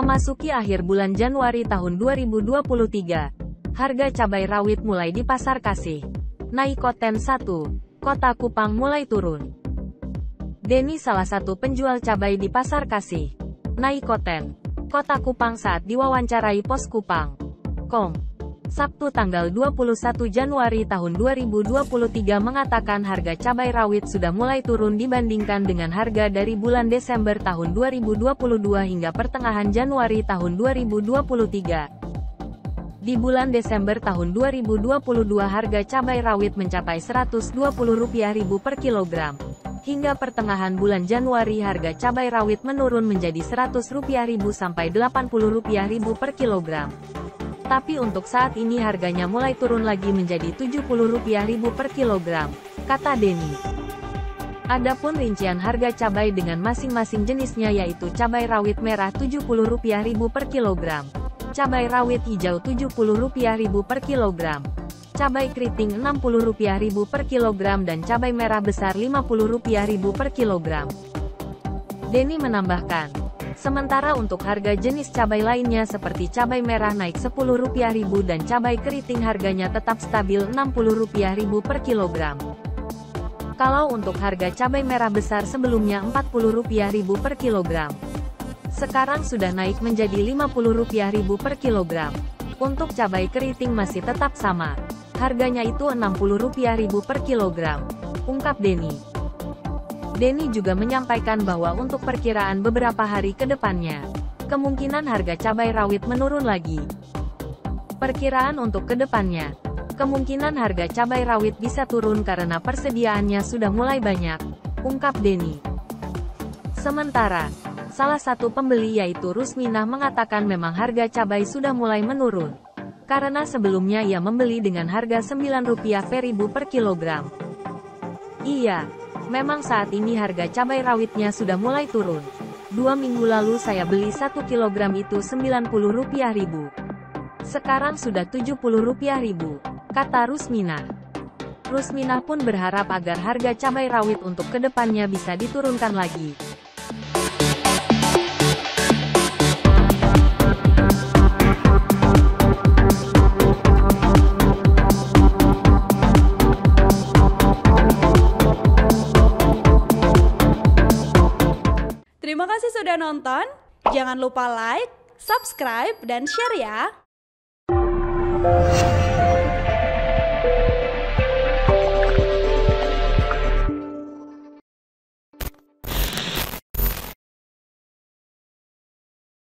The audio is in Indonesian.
Memasuki akhir bulan Januari tahun 2023, harga cabai rawit mulai di Pasar Kasih. Naikoten 1, Kota Kupang mulai turun. Denny salah satu penjual cabai di Pasar Kasih, Naikoten, Kota Kupang saat diwawancarai Pos Kupang. Sabtu tanggal 21 Januari tahun 2023 mengatakan harga cabai rawit sudah mulai turun dibandingkan dengan harga dari bulan Desember tahun 2022 hingga pertengahan Januari tahun 2023. Di bulan Desember tahun 2022 harga cabai rawit mencapai Rp120.000 per kilogram. Hingga pertengahan bulan Januari harga cabai rawit menurun menjadi Rp100.000 sampai Rp80.000 per kilogram. Tapi untuk saat ini harganya mulai turun lagi menjadi Rp70.000 per kilogram, kata Denny. Adapun rincian harga cabai dengan masing-masing jenisnya yaitu cabai rawit merah Rp70.000 per kilogram, cabai rawit hijau Rp70.000 per kilogram, cabai keriting Rp60.000 per kilogram dan cabai merah besar Rp50.000 per kilogram. Denny menambahkan, sementara untuk harga jenis cabai lainnya seperti cabai merah naik Rp10.000 dan cabai keriting harganya tetap stabil Rp60.000 per kilogram. Kalau untuk harga cabai merah besar sebelumnya Rp40.000 per kilogram, sekarang sudah naik menjadi Rp50.000 per kilogram. Untuk cabai keriting masih tetap sama, harganya itu Rp60.000 per kilogram, ungkap Denny. Denny juga menyampaikan bahwa untuk perkiraan beberapa hari ke depannya, kemungkinan harga cabai rawit menurun lagi. Perkiraan untuk ke depannya, kemungkinan harga cabai rawit bisa turun karena persediaannya sudah mulai banyak, ungkap Denny. Sementara, salah satu pembeli yaitu Rusminah mengatakan memang harga cabai sudah mulai menurun, karena sebelumnya ia membeli dengan harga Rp9 per ribu per kilogram. Iya, memang saat ini harga cabai rawitnya sudah mulai turun. 2 minggu lalu saya beli 1 kilogram itu Rp90.000. Sekarang sudah Rp70.000, kata Rusminah. Rusminah pun berharap agar harga cabai rawit untuk kedepannya bisa diturunkan lagi. Terima kasih sudah nonton, jangan lupa like, subscribe, dan share ya!